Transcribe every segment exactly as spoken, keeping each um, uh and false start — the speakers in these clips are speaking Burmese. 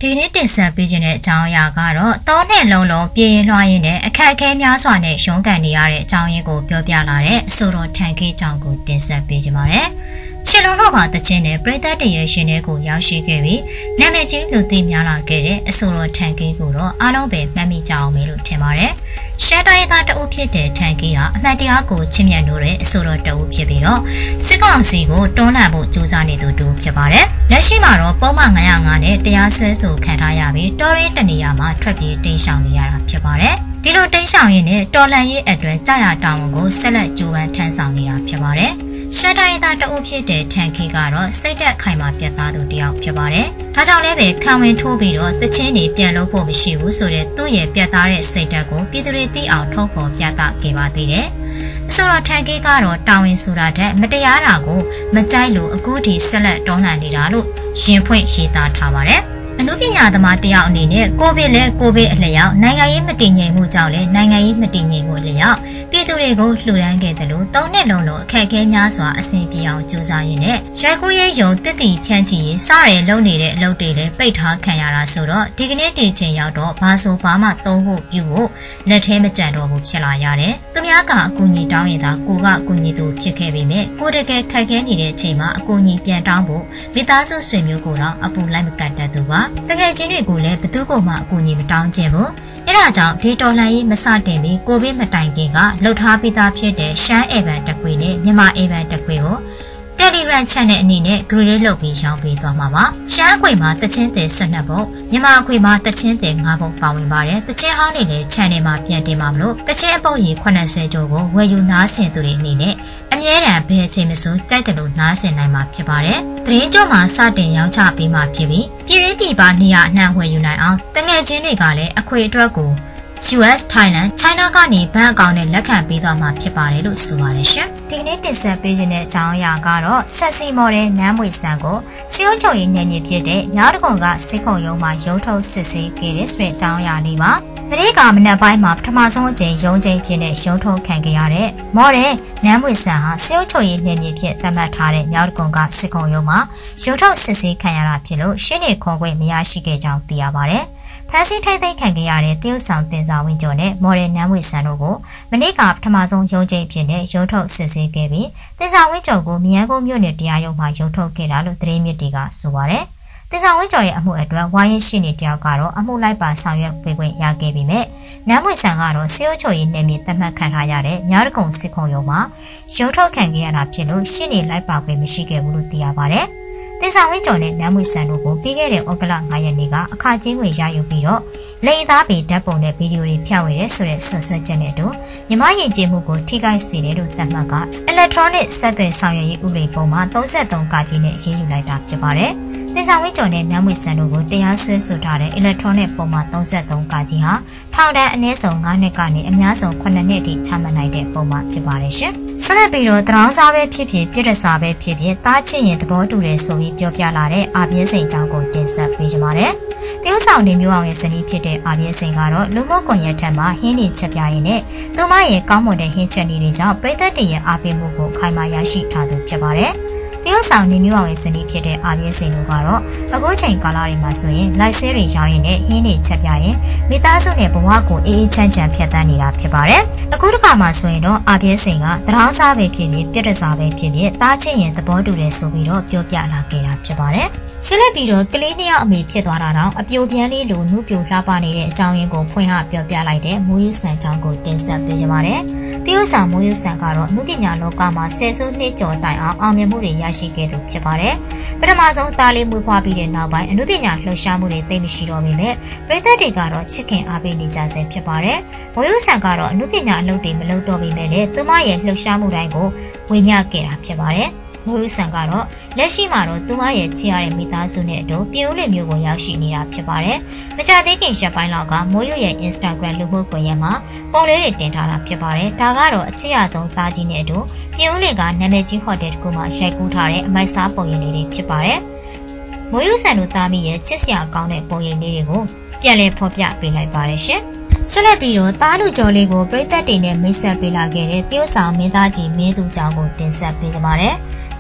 ဒီနေ့တင်ဆက်ပေးခြင်းတဲ့အကြောင်းအရာကတော့တောနဲ့လုံးလုံးပြင်းလွှားရင်းနဲ့အခက်အခဲများစွာနဲ့ရှုံးကန်နေရတဲ့အကြောင်းရင်းကိုပြောပြလာတဲ့အဆိုတော်ထန်ခေးကြောင့်ကိုတင်ဆက်ပေးကြပါမယ်။ချီလုံးတော့ပါတခြင်းနဲ့ပရိသတ်တရေရှင်တွေကိုရောက်ရှိခဲ့ပြီးနာမည်ကြီးလူသိများလာခဲ့တဲ့အဆိုတော်ထန်ခေးကိုတော့အားလုံးပဲမှတ်မိကြအောင်မယ်လို့ထင်ပါတယ်။ရှမ်းတိုင်းသားတအုပ်ဖြစ်တဲ့ထန်ခေးဟာအမှတ်တရားကိုချစ်မြတ်လို့တဲ့အဆိုတော်တအုပ်ဖြစ်ပြီးတော့စစ်ကောင်စီကိုတွန်းလှန်ဖို့ကြိုးစားနေသူတူဖြစ်ပါတယ်။လက်ရှိမှာတော့ပုံမှန်nine oh fiveနဲ့တရားစွဲဆိုခံထားရပြီးတော်ရင်းတနေရာမှာထွက်ပြေးတိမ်းရှောင်နေရတာဖြစ်ပါတယ်။ဒီလိုတိမ်းရှောင်ရင်းနဲ့တော်လှန်ရေးအတွက်ကြာရတောင်ကိုဆက်လက်ကြိုးပမ်းထမ်းဆောင်နေတာဖြစ်ပါတယ်။ရှမ်းတိုင်းသားတအုပ်ဖြစ်တဲ့ထန်ခေးကတော့စိတ်သက်ခိုင်မာပြတ်သားသူတစ်ယောက်ဖြစ်ပါတယ်။ဒါကြောင့်လည်းပဲခံဝင်ထိုးပြီးတော့တချင်းတွေပြန်လို့ဖို့မရှိဘူးဆိုတဲ့သူ့ရဲ့ပြတ်သားတဲ့စိတ်ဓာတ်ကိုပြည်သူတွေသိအောင်ထုတ်ဖော်ပြသခဲ့ပါသေးတယ်။အဆိုတော်ထန်ခေးကတော့တာဝန်ဆိုတာတဲ့မတရားတာကိုမကြိုက်လို့အခုထိဆက်လက်တွန်းလှန်နေတာလို့ရင်ဖွင့်ရေးသားထားပါတယ်။အနုပညာသမားတယောက်အနေနဲ့ကိုဗစ်และကိုဗစ်အလျောက်နိုင်ငံရေးမတည်ငြိမ်မှုကြောင့်လည်းနိုင်ငံရေးမတည်ငြိမ်မှုအလျောက်ပြည်သူတွေကိုလှူဒန်းခဲ့တယ်လို့သုံးနှစ်လုံးလုံးအခက်အခဲများစွာအဆင်ပြေအောင်ကြိုးစားရင်းနဲ့ရိုက်ကူးရေးယုံတစ်တီဖြန့်ချီရေးစရဲလုပ်နေတဲ့အလုပ်တွေလည်းပိတ်ထားခံရတာဆိုတော့ဒီကနေ့ဒီချိန်ရောက်တော့ဘာဆိုဘာမှသုံးဖို့ပြုဖို့လက်ထဲမကြံတော့ဘူးဖြစ်လာရတယ်။သူများကအကူအညီတောင်းရင်သာကိုကအကူအညီသူဖြစ်ခဲ့ပေမဲ့ကိုတကယ်ခက်ခဲနေတဲ့အချိန်မှာအကူအညီပြန်တောင်းဖို့မိသားစုဆွေမျိုးကိုတော့အပူလိုက်မကတ်တတ်သူပါ။တကယ်ချင်းတွေကိုလည်းဘသူ့ကိုမှအကူအညီမတောင်းချင်ဘူး။အဲဒါကြောင့်ဒီတော်လှန်ရေးမစတင်ပြီးကိုဗစ်မတိုင်ခင်ကလှုပ်ထားပြီးသားဖြစ်တဲ့ရှမ်းအေဗန်တခွေနဲ့မြန်မာအေဗန်တခွေကို Telegram channel အနေနဲ့ grade လုပ်ပြီးရောင်းပေးသွားမှာပါ။ရှမ်းအခွေမှာတချင်းတဲ့one twoပုံမြန်မာအခွေမှာတချင်းတဲ့fiveပုံပါဝင်ပါတယ်။တချင်းဟောင်းနေလည်း channel မှာပြန်တင်ပါမလို့တချင်းအပုတ်ရေeightyကျော်ကိုဝယ်ယူနားဆင်သူတွေအနေနဲ့အမြဲတမ်းဘယ်အချိန်မဆိုကြိုက်တယ်လို့နားဆင်နိုင်မှာဖြစ်ပါတယ်။သတင်းကြောမှာစတင်ရောင်းချပေးမှာဖြစ်ပြီးပြည်ရင်းပြည်ပနေရာအနှံ့ဝယ်ယူနိုင်အောင်တငယ်ချင်းတွေကလည်းအခွေအတွက်ကိုU S, Thailand, China ကနေဘဏ်အကောင့်နဲ့လက်ခံပေးသွားမှာဖြစ်ပါတယ်လို့ဆိုပါတယ်ရှင်။ဒီနေ့တင်ဆက်ပေးခြင်းတဲ့အကြောင်းအရာကတော့ဆက်စီမော်တဲ့နမ်းမွေဆန်ကိုစီယုံချုပ်ရေးနယ်မြေဖြစ်တဲ့မြောက်တကုံကစစ်ခုံရုံးမှာရုံထုတ်စစ်ဆေးခဲ့တဲ့ဆိုတဲ့အကြောင်းအရာလေးပါ။ဒီကမနက်ပိုင်းမှာပထမဆုံးအကြိမ်ရုံးချိန်ဖြစ်တဲ့ရုံထုတ်ခံခဲ့ရတဲ့မော်တဲ့နမ်းမွေဆန်ဟာစီယုံချုပ်ရေးနယ်မြေဖြစ်သတ်မှတ်ထားတဲ့မြောက်တကုံကစစ်ခုံရုံးမှာရုံထုတ်စစ်ဆေးခံရတာဖြစ်လို့ရှင်းနေခေါ်ခွင့်မရရှိခဲ့ကြောင်းသိရပါတယ်။ဖန်စီထိုက်သိမ်းခံခဲ့ရတဲ့တရုတ်ဆောင်တင်ဆောင်ဝင်းကျော်နဲ့မော်ဒယ်နမ်းဝေဆန်တို့ကိုမနေ့ကပထမဆုံးရုံးချိန်ဖြစ်တဲ့ရုံထုတ်စစ်ဆေးခဲ့ပြီးတင်ဆောင်ဝင်းကျော်ကိုမြန်ကုန်းမြို့နယ်တရားရုံးမှာရုံထုတ်ခဲ့တာလို့သတင်းမြစ်တွေကဆိုပါတယ်။တင်ဆောင်ဝင်းကျော်ရဲ့အမှုအတွက်ဝါရင်ရှိနေတယောက်ကတော့အမှုလိုက်ပါဆောင်ရွက်ပေးခွင့်ရခဲ့ပြီးမြဲနမ်းဝေဆန်ကတော့စီယိုချိုရေးနယ်မြေသတ်မှတ်ခံထားရတဲ့မြောက်တကုံစစ်ခုံရုံးမှာရုံထုတ်ခံခဲ့ရတာဖြစ်လို့ရှင်းနေလိုက်ပါခွင့်မရှိခဲ့ဘူးလို့သိရပါတယ်။တင်ဆောင်ဝင်းကျော်နဲ့နမ်းမွေဆန်တို့ကိုပြီးခဲ့တဲ့ဩဂုတ်လfiveရက်နေ့ကအခါချင်းငွေရယူပြီးတော့လိန်သားပေဓာတ်ပုံနဲ့ဗီဒီယိုတွေဖြန့်ဝေတဲ့ဆိုတဲ့ဆွဆွဲချက်နဲ့တို့မြမယဉ်ကျေးမှုကိုထိခိုက်စေတယ်လို့သတ်မှတ်က Electronic ဆက်သွယ်ဆောင်ရွက်ရေးဥပဒေပုံမှာthirty-threeကကြီးနဲ့အရေးယူလိုက်တာဖြစ်ပါတယ်။တင်ဆောင်ဝင်းကျော်နဲ့နမ်းမွေဆန်တို့ကိုတရားစွဲဆိုထားတဲ့ Electronic ပုံမှာthirty-threeကကြီးဟာထောင်ဒဏ်အနည်းဆုံးfiveနှစ်ကနေအများဆုံးeightနှစ်အထိချမှတ်နိုင်တဲ့ပုံမှာဖြစ်ပါတယ်ရှင်။ဆက်လက်ပြီးတော့တရောင်းစားပဲဖြစ်ဖြစ်ပြည့်ရစားပဲဖြစ်ဖြစ်တားချင်ရင်သဘောတူတယ်ဆိုပြီးပြောပြလာတဲ့အာပြင်းစိန်အကြောင်းကိုတင်ဆက်ပေးကြပါမယ်။တရုတ်ဆောင်နေမျိုးအောင်ရဲ့ဇနီးဖြစ်တဲ့အာပြင်းစိန်ကတော့လူမှုကွန်ရက်ထက်မှာဟင်းနေချက်ပြရင်းနဲ့သူမရဲ့ကောင်းမွန်တဲ့ဟင်းချက်တွေကြောင့်ပြည်သက်တွေရဲ့အားပေးမှုကိုခိုင်မာရရှိထားသူဖြစ်ပါတယ်။တရုတ်ဆောင်နေမျိုးအောင်ရဲ့ဇနီးဖြစ်တဲ့အာပြင်းစိန်တို့ကတော့အခုချိန်ကာလတွေမှာဆိုရင်လိုက်ဆဲတွေရောင်းရင်းနဲ့ဟင်းနေချက်ပြရင်မိသားစုနဲ့ဘဝကိုအေးအေးချမ်းချမ်းဖြတ်သန်းနေတာဖြစ်ပါတယ်။အခုတစ်ခါမှဆိုရင်တော့အာပြင်းစိန်ကတရောင်းစားပဲဖြစ်ဖြစ်ပြည့်တစားပဲဖြစ်ဖြစ်တားချင်ရင်သဘောတူတယ်ဆိုပြီးတော့ပြောပြလာခဲ့တာဖြစ်ပါတယ်။ဆက်လက်ပြီးတော့ကလေးနှစ်ယောက်အမေဖြစ်သွားတာတော့အပြိုပြန်းလေးလိုနှုတ်ပြိုလှပနေတဲ့အကြောင်းရင်းကိုဖွင့်ဟပြောပြလိုက်တဲ့မိုးယူဆန်ချောင်းကိုတင်ဆက်ပေးကြပါမယ်။တရုတ်ဆောင်မိုးယူဆန်ကတော့နှုတ်ပညာလောကမှာဆယ်စုနှစ်ကျော်တိုင်အောင်အောင်မြင်မှုတွေရရှိခဲ့သူဖြစ်ပါတယ်။ပထမဆုံးသားလေးမွေးဖွားပြီးတဲ့နောက်ပိုင်းအနှုတ်ပညာလှူရှားမှုတွေသိမရှိတော့ပေမဲ့ပြည်သက်တွေကတော့ချစ်ခင်အားပေးနေကြဆဲဖြစ်ပါတယ်။မိုးယူဆန်ကတော့အနှုတ်ပညာအလုပ်တွေမလုပ်တော့ပေမဲ့လည်းသူမရဲ့လှူရှားမှုတိုင်းကိုဝေမျှခဲ့တာဖြစ်ပါတယ်။မိုးယူဆန်ကတော့လက်ရှိမှာတော့သူမရဲ့ချစ်ရတဲ့မိသားစုနဲ့အတူပြည်ဦးလင်မျိုးကိုရောက်ရှိနေတာဖြစ်ပါတယ်။မကြသေးခင်ရက်ပိုင်းလောက်ကမိုးယူရဲ့ Instagram လူမှုကွန်ရက်မှာပုံလေးတွေတင်ထားတာဖြစ်ပါတယ်။ဒါကတော့အချစ်ရဆုံးသားကြီးနဲ့အတူပြည်ဦးလင်ကနာမည်ကြီးဟိုတယ်တစ်ခုမှာရိုက်ကူးထားတဲ့အမိုက်စားပုံရိပ်လေးတွေဖြစ်ပါတယ်။မိုးယူဆန်တို့သားမိရဲ့ချစ်စရာကောင်းတဲ့ပုံရိပ်လေးတွေကိုပြန်လည်ဖော်ပြပေးလိုက်ပါတယ်ရှင်။ဆက်လက်ပြီးတော့တားလူကျော်လေးကိုပြည်သက်တွေနဲ့မိတ်ဆက်ပေးလာခဲ့တဲ့တရုတ်ဆောင်မင်းသားကြီးမင်းသူကြောင့်ကိုတင်ဆက်ပေးကြပါမယ်။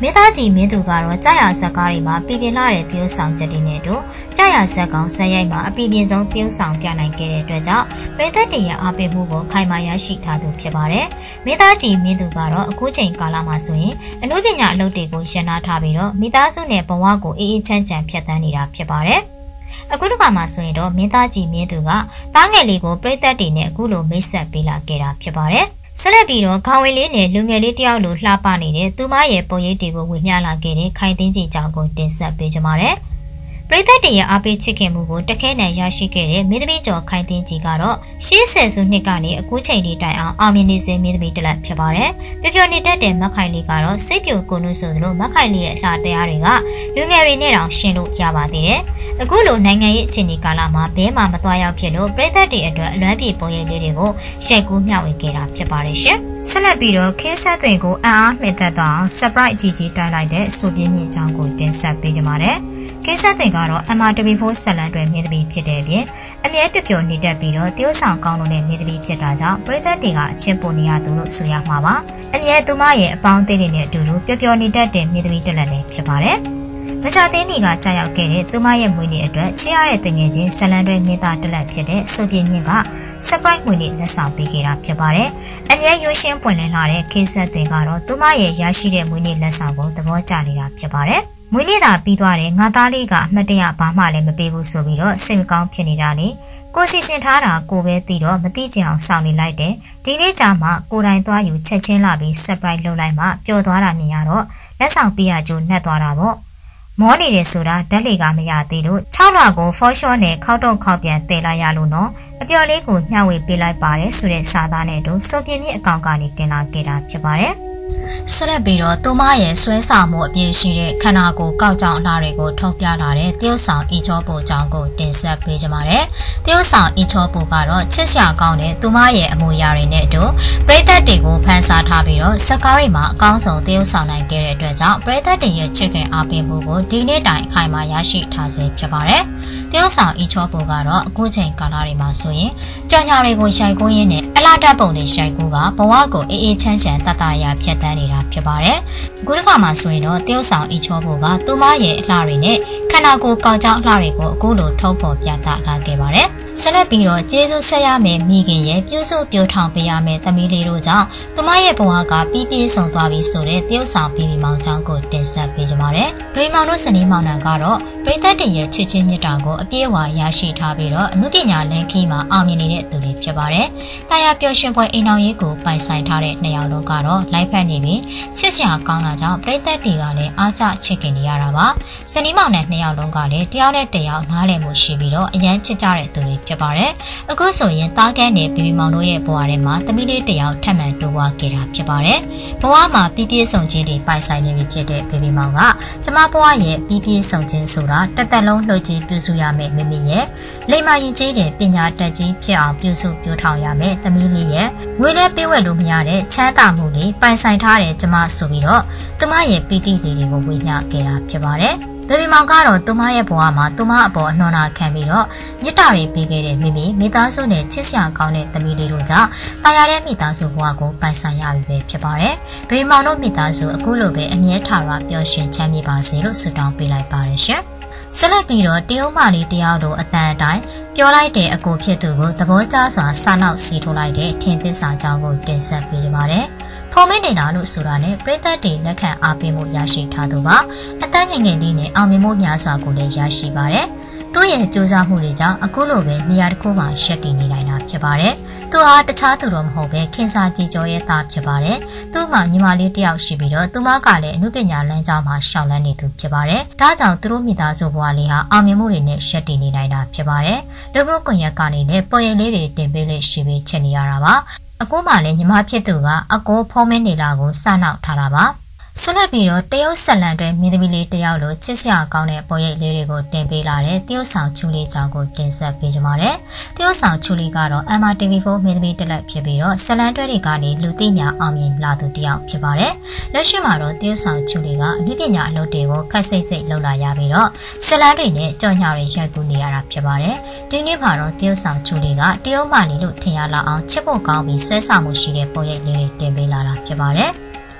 မေသားကြီးမင်းသူကတော့ကြာရဇက်ကားတွေမှာပြပြလာတဲ့တရုတ်ဆောင်ချက်တွေနဲ့တို့ကြာရဇက်ကောင်ဇက်ရိုက်မှာအပြပြဆုံးတရုတ်ဆောင်ပြနိုင်ခဲ့တဲ့အတွက်ကြောင့်ပြည်သက်တွေရဲ့အားပေးမှုကိုခိုင်မာရရှိထားသူဖြစ်ပါတယ်။မေသားကြီးမင်းသူကတော့အခုချိန်ကာလမှာဆိုရင်အမှုပညာအလုပ်တွေကိုရှင်းနာထားပြီးတော့မိသားစုနဲ့ဘဝကိုအေးအေးချမ်းချမ်းဖြတ်သန်းနေတာဖြစ်ပါတယ်။အခုတစ်ခါမှဆိုရင်တော့မင်းသားကြီးမင်းသူကတားငယ်လေးကိုပြည်သက်တွေနဲ့အခုလိုမိတ်ဆက်ပေးလာခဲ့တာဖြစ်ပါတယ်။ဆက်လက်ပြီးတော့ခေါင်းဝေးလေးနဲ့လူငယ်လေးတယောက်လိုလှပနေတဲ့သူမရဲ့ပုံရိပ်တွေကိုဝေမျှလာခဲ့တဲ့ခိုင်သိန်းကြီးကြောင့်ကိုတင်ဆက်ပေးကြပါမယ်။ပြည်သက်တွေရဲ့အားပေးချစ်ခင်မှုကိုတခဲနဲ့ရရှိခဲ့တဲ့မင်းသမီးကျော်ခိုင်သိန်းကြီးကတော့ရှေးဆယ်စုနှစ်ကနေအခုချိန်ထိတိုင်အောင်အောင်မြင်နေစေမင်းသမီးတစ်လက်ဖြစ်ပါတယ်။ပျော်ပျော်နေတတ်တဲ့မခိုင်လေးကတော့စိတ်ပြိုကိုနှုတ်ဆိုသလိုမခိုင်လေးရဲ့အလှတရားတွေကလူငယ်တွေနဲ့တောင်ရှင်းလို့ရပါသေးတယ်။အခုလိုနိုင်ငံရေးအခြေအနေကာလမှာဘဲမှမသွားရောက်ဖြစ်လို့ပြည်သက်တွေအတွက်အလွမ်းပြေပုံရိပ်လေးတွေကိုရိုက်ကူးမျှဝေခဲ့တာဖြစ်ပါတယ်ရှင်။ဆက်လက်ပြီးတော့ခင်းဆက်သွင်ကိုအံ့အားမှတ်သက်သွားအောင် surprise ကြီးကြီးတိုင်လိုက်တဲ့စတိုပြင်းမြင့်ချောင်းကိုတင်ဆက်ပေးကြပါမယ်။ကိစ္စတွေကတော့ M R W ဖိုးဆက်လန်တွေမြင့်သမီးဖြစ်တဲ့အပြင်အမြဲပျော်ပျော်နေတတ်ပြီးတော့တရုတ်ဆောင်ကောင်းလို့တဲ့မြင့်သမီးဖြစ်တာကြောင့်ပြည်သက်တွေကအချင်းပုံနေရသူလို့ဆိုရမှာပါအမြဲသူမရဲ့အပေါင်းအသင်းတွေနဲ့အတူတူပျော်ပျော်နေတတ်တဲ့မြင့်သမီးတစ်လက်လည်းဖြစ်ပါတယ်မချသေးမီကကြာရောက်ခဲ့တဲ့သူမရဲ့မွေးနေ့အတွက်ချစ်ရတဲ့တငယ်ချင်းဆက်လန်တွေမိသားတစ်လက်ဖြစ်တဲ့စုပ်ပြင်းမြင့်က surprise မွေးနေ့လက်ဆောင်ပေးခဲ့တာဖြစ်ပါတယ်အမြဲရိုးရှင်းပွင့်လင်းလာတဲ့ကိစ္စတွေကတော့သူမရဲ့ရရှိတဲ့မွေးနေ့လက်ဆောင်ကိုသဘောကျနေတာဖြစ်ပါတယ်မွေးနေ့သာပြီးသွားတယ်ငါသားလေးကအမှတ်တရဘာမှလည်းမပေးဘူးဆိုပြီးတော့စိတ်မကောင်းဖြစ်နေတာလေကိုစီစဉ်ထားတာကိုပဲသိတော့မသိချင်အောင်စောင့်နေလိုက်တယ်ဒီနေ့ကြာမှကိုတိုင်သွားယူချက်ချင်းလာပြီး surprise လုပ်လိုက်မှပျော်သွားတာမြင်ရတော့လက်ဆောင်ပေးရကြိုနှက်သွားတာပေါ့မောနေတယ်ဆိုတာဓာတ်လေကမရသေးလို့၆လကို for short နဲ့ခောက်တော့ခောက်ပြန်တည်လိုက်ရလို့နော်အပျော်လေးကိုမျှဝေပေးလိုက်ပါတယ်ဆိုတဲ့စာသားနဲ့တို့စုပ်ပြင်းမြင့်အကောင့်ကနေတင်လာခဲ့တာဖြစ်ပါတယ်ဆက်လက်ပြီးတော့သူမရဲ့ဆွဲဆောင်မှုအပြည့်ရှိတဲ့ခန္ဓာကိုယ်ကောက်ကြောင်အလားတွေကိုထုတ်ပြလာတဲ့တရုတ်ဆောင်အီချောပိုကြောင့်ကိုတင်ဆက်ပေးကြပါမယ်။တရုတ်ဆောင်အီချောပိုကတော့ချစ်စရာကောင်းတဲ့သူမရဲ့အမူအရာတွေနဲ့အတူပရိသတ်တွေကိုဖန်ဆားထားပြီးတော့စကားတွေမှာအကောင်းဆုံးတရုတ်ဆောင်နိုင်ခဲ့တဲ့အတွက်ကြောင့်ပရိသတ်တွေရဲ့ချစ်ခင်အားပေးမှုကိုဒီနေ့တိုင်အခိုင်အမာရရှိထားစေဖြစ်ပါတယ်။တရုတ်ဆောင်အီချောပိုကတော့အခုချိန်ကာလတွေမှာဆိုရင်ကြောင်ညာတွေကိုရှိုက်ကိုရင်းနဲ့အလားတက်ပုံတွေရှိုက်ကိုကဘဝကိုအေးအေးချမ်းချမ်းတတရာဖြတ်တန်းနေတာဖြစ်ပါတယ်။အခုတစ်ခါမှဆိုရင်တော့တရုတ်ဆောင်အီချောဖို့ကသူမရဲ့အလှတွေနဲ့ခန္ဓာကိုယ်ကောက်ကြောင်အလှတွေကိုအခုလိုထုတ်ဖော်ပြသလာခဲ့ပါတယ်။ဆက်လက်ပြီးတော့ကျေးဇူးဆက်ရမယ်မိခင်ရဲ့ပြုစုပြိုထောင်ပေးရမယ်သမီးလေးတို့ကြောင့်သူမရဲ့ဘဝကပြီးပြည့်စုံသွားပြီဆိုတဲ့တရုတ်ဆောင်ဘီဘီမောင်ကြောင့်ကိုတင်ဆက်ပေးကြပါမယ်။ဘီဘီမောင်တို့စနေမောင်နှံကတော့ပရိသတ်တွေရဲ့ချစ်ချင်းမြတ်တာကိုအပြည့်အဝရရှိထားပြီးတော့အမှုပညာလမ်းခီးမှာအောင်မြင်နေတဲ့သူတွေဖြစ်ပါတယ်။တာယာပျော်ရွှင်ပွဲအိမ်အောင်ရေးကိုပိုင်ဆိုင်ထားတဲ့နှစ်ယောက်လုံးကတော့လိုက်ဖက်နေပြီးချစ်စရာကောင်းတာကြောင့်ပရိသတ်တွေကလည်းအားကျချစ်ခင်နေရတာပါ။စနေမောင်နှံနှစ်ယောက်လုံးကလည်းတယောက်နဲ့တယောက်နားလည်မှုရှိပြီးတော့အရန်ချစ်ကြတဲ့သူတွေဖြစ်ပါတယ်။အခုဆိုရင်တားကန်းနဲ့ဘီဘီမောင်တို့ရဲ့ဘဝထဲမှာသမီးလေးတယောက်ထပ်မံတိုးပွားခဲ့တာဖြစ်ပါတယ်။ဘဝမှာပြည့်ပြည့်စုံခြင်းတွေပိုင်ဆိုင်နေပြီဖြစ်တဲ့ဘီဘီမောင်ကကျမဘဝရဲ့ပြည့်ပြည့်စုံခြင်းဆိုတာတစ်သက်လုံးလှုပ်ခြင်းပြုစုရမယ်မိမိရဲ့လိမ္မာရင်ကြီးတဲ့ပညာတတ်ကြီးဖြစ်အောင်ပြုစုပြောထောင်ရမယ်သမီးလေးရဲ့ငွေနဲ့ပေးဝယ်လို့မရတဲ့ချမ်းသာမှုတွေပိုင်ဆိုင်ထားတဲ့ကျမဆိုပြီးတော့ကျမရဲ့ပီတိလေးတွေကိုဝေမျှခဲ့တာဖြစ်ပါတယ်။ဘီဘီမောင်ကတော့သူမရဲ့ဘဝမှာသူမအပေါ်အနှောနာခံပြီးတော့မြစ်တာတွေပေးခဲ့တဲ့မိမိမိသားစုနဲ့ချစ်စရာကောင်းတဲ့သမီးလေးတို့ကြောင့်တာယာတဲ့မိသားစုဘဝကိုပိုင်ဆိုင်ရပြီပဲဖြစ်ပါတယ်။ဘီဘီမောင်တို့မိသားစုအခုလိုပဲအမြဲထာဝရပျော်ရွှင်ချမ်းမြေ့ပါစေလို့ဆုတောင်းပေးလိုက်ပါတယ်ရှင်။ဆက်လက်ပြီးတော့တရုတ်မလေးတယောက်တို့အတန်အတိုင်းပြောလိုက်တဲ့အကိုဖြစ်သူကိုသဘောကျစွာစာနောက်စီထိုးလိုက်တဲ့ထင်သစ္စာကြောင့်ကိုတင်ဆက်ပေးကြပါတယ်။ဖုံမင်းနေတာလို့ဆိုတာနဲ့ပရိသတ်တွေလက်ခံအားပေးမှုရရှိထားသူပါအတန်းငယ်ငယ်လေးနဲ့အောင်မြင်မှုများစွာကိုလည်းရရှိပါတယ်သူ့ရဲ့စူးစမ်းမှုတွေကြောင့်အခုလိုပဲနေရာတစ်ခုမှာရှက်တည်နေနိုင်တာဖြစ်ပါတယ်သူဟာတခြားသူတော့မဟုတ်ပဲခင်စာကြည်ကျော်ရဲ့သားဖြစ်ပါတယ်သူ့မှာညီမလေးတစ်ယောက်ရှိပြီးတော့သူမကလည်းအမှုပညာလမ်းကြောင်းမှာရှောင်လန်းနေသူဖြစ်ပါတယ်ဒါကြောင့်သူတို့မိသားစုဘဝလေးဟာအောင်မြင်မှုတွေနဲ့ရှက်တည်နေနိုင်တာဖြစ်ပါတယ်လူမှုကွန်ရက်ကနေလည်းပေါ်ရင်လေးတွေတင်ပေးလေးရှိပြီးချက်နေရတာပါအကိုမှလည်းညီမဖြစ်သူကအကိုဖုံးမင်းနေလာကိုစနောက်ထားတာပါဆက်လက်ပြီးတော့တရုတ်ဆက်လန်တွေမင်းသမီးလေးတယောက်လိုချစ်စရာကောင်းတဲ့ပုံရိပ်လေးတွေကိုတင်ပေးလာတဲ့တရုတ်ဆောင်ချူလေးကြောင့်ကိုတင်ဆက်ပေးကြပါမယ်။တရုတ်ဆောင်ချူလေးကတော့ M R T V ဖိုးမင်းသမီးတစ်လက်ဖြစ်ပြီးတော့ဆက်လန်တွေတွေကနေလူသိများအောင်မြင်လာသူတယောက်ဖြစ်ပါတယ်။လက်ရှိမှာတော့တရုတ်ဆောင်ချူလေးကအမှုပညာအလုပ်တွေကိုခက်စိတ်စိတ်လုပ်လာရပြီးတော့ဆက်လန်တွေနဲ့ကြော်ညာတွေရိုက်ကူးနေရတာဖြစ်ပါတယ်။ဒီနေ့မှာတော့တရုတ်ဆောင်ချူလေးကတရုတ်မလေးလို့ထင်ရလောက်အောင်ချစ်ဖို့ကောင်းပြီးဆွဲဆောင်မှုရှိတဲ့ပုံရိပ်လေးတွေတင်ပေးလာတာဖြစ်ပါတယ်။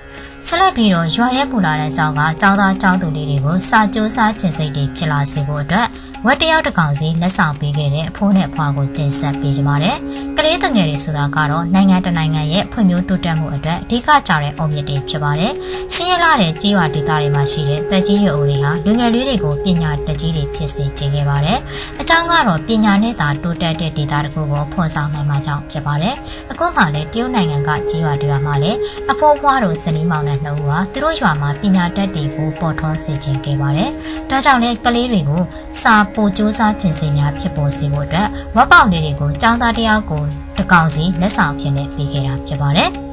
ဆက်လက်ပြီးတော့ရွာရဲပူလာတဲ့အကြောင်းကကျောင်းသားကျောင်းသူလေးတွေကိုစာကြိုးစားကျင့်စိတ်တွေဖြစ်လာစေဖို့အတွက်ဝက်တယောက်တစ်ကောင်စီလက်ဆောင်ပေးခဲ့တဲ့အဖိုးနဲ့အဖွားကိုတင်ဆက်ပေးကြပါတယ်။ကလေးတငယ်တွေဆိုတာကတော့နိုင်ငံတနိုင်ငံရဲ့ဖွံ့ဖြိုးတိုးတက်မှုအတွက်အဓိကကျတဲ့အုံမြစ်တွေဖြစ်ပါတယ်။စင်းရလာတဲ့ကြေးရွာဒေသတွေမှာရှိတဲ့တက်ကြီးရွယ်အိုတွေဟာလူငယ်လေးတွေကိုပညာတတ်ကြီးတွေဖြစ်စေခြင်းခဲ့ပါတယ်။အကြောင်းကတော့ပညာနဲ့သာတိုးတက်တဲ့ဒေသတစ်ခုကိုဖော်ဆောင်နိုင်မှာကြောင့်ဖြစ်ပါတယ်။အခုမှလည်းတရုတ်နိုင်ငံကကြေးရွာတွေမှာလည်းအဖိုးဖွားတို့ဇနီးမောင်နှံနှစ်ဦးဟာသူတို့ရွာမှာပညာတတ်တွေကိုပေါ်ထွန်းစေခြင်းခဲ့ပါတယ်။ဒါကြောင့်လည်းကလေးတွေကိုစာပို့စူးစမ်းခြင်းစိတ်များဖြစ်ပေါ်စေဖို့အတွက်ဝက်ပေါက်လေးတွေကိုចောင်းသားတယောက်ကိုတကောင်စီလက်ဆောင်ဖြစ်နေပေးခဲ့တာဖြစ်ပါတယ်။